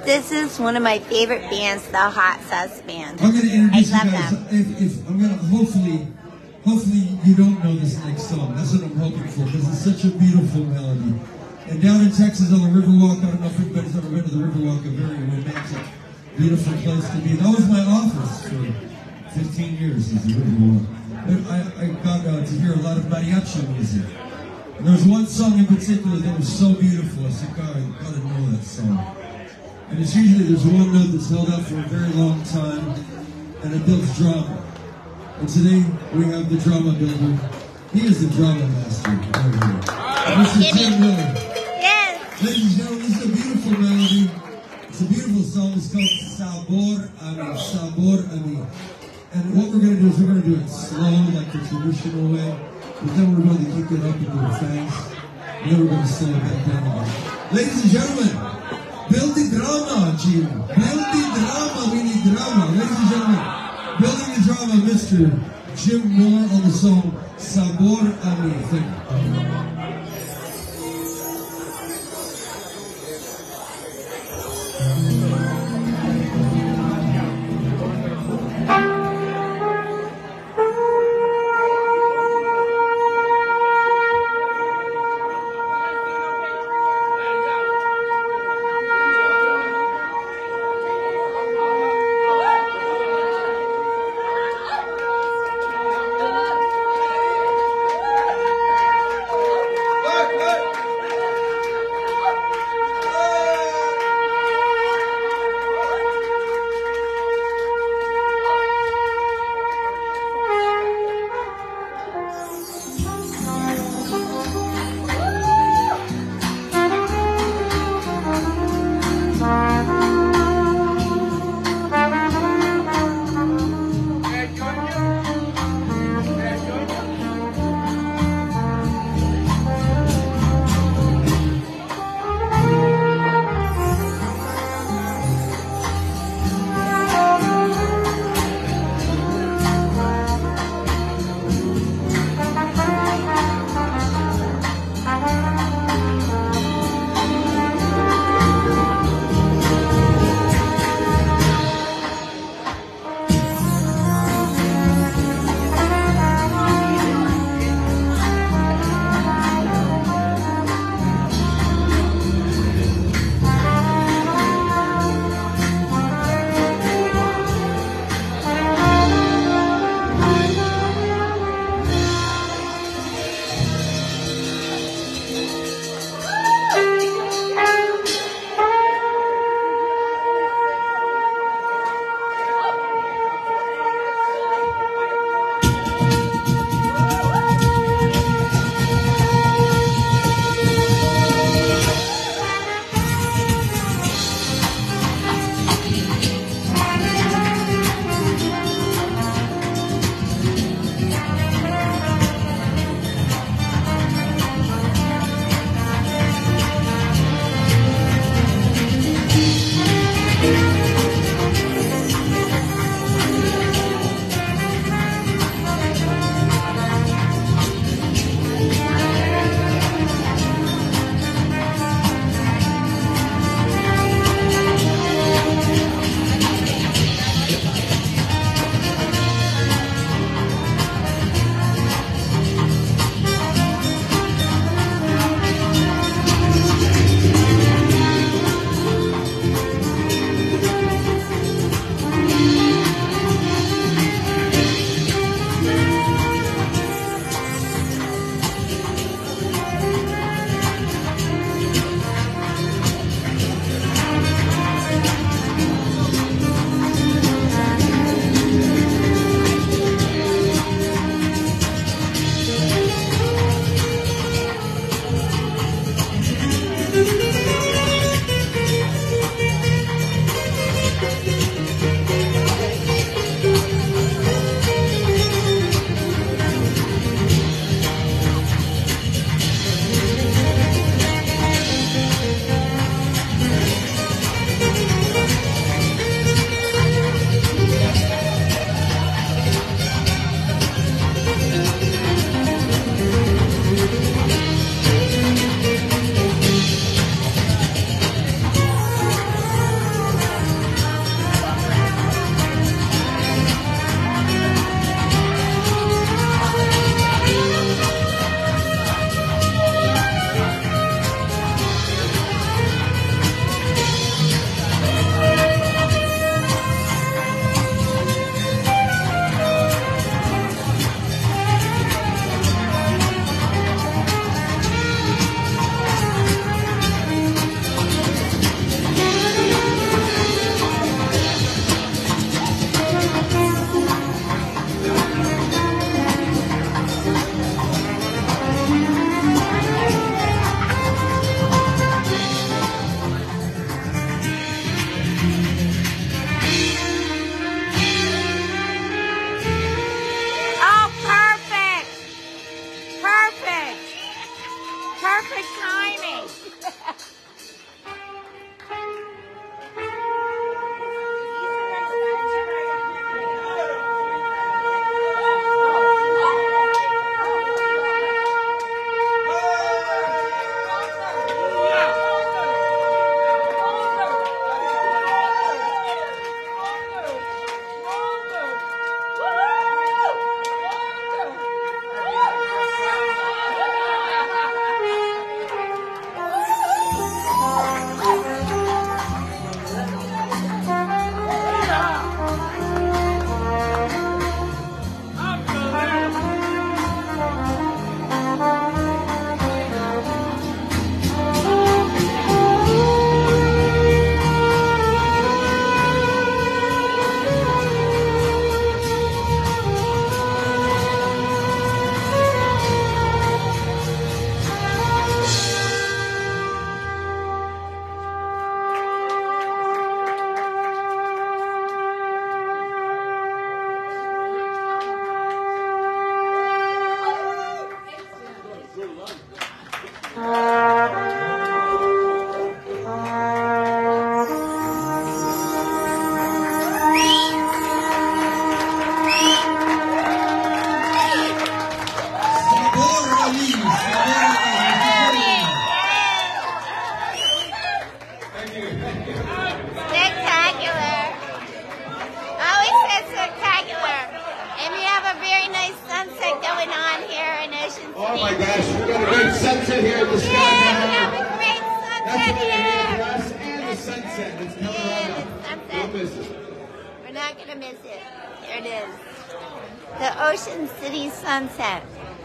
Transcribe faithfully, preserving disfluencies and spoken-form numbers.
This is one of my favorite bands, the Hot Sauce Band. I'm going to introduce I love you guys. them. If, if, I'm going to hopefully, hopefully you don't know this next song. That's what I'm hoping for because it's such a beautiful melody. And down in Texas on the Riverwalk, I don't know if anybody's ever been to the Riverwalk, a very romantic, beautiful place to be. That was my office for fifteen years, is the Riverwalk. I, I got uh, to hear a lot of mariachi music. And there was one song in particular that was so beautiful. I said, God, I gotta know that song. And it's usually there's one note that's held out for a very long time, and it builds drama. And today we have the drama builder. He is the drama master over here. Mister Tim Miller. Yes. Ladies and gentlemen, this is a beautiful melody. It's a beautiful song. It's called Sabor, Aman, Sabor, Aman. And what we're going to do is we're going to do it slow, like the traditional way, but then we're going to kick it up and do it fast, and then we're going to slow it back down again. Ladies and gentlemen, build the drama, Jim. Build the drama, we need drama. Ladies and gentlemen, building the drama, Mister Jim Miller on the song Sabor, Aman. Thank you. got a great sunset here at the Sky. Yeah, we have a great That's sunset what we here. need for us and the sunset. It's coming Yeah, right up. the Don't miss sunset. it. We're not going to miss it. There it is. The Ocean City sunset.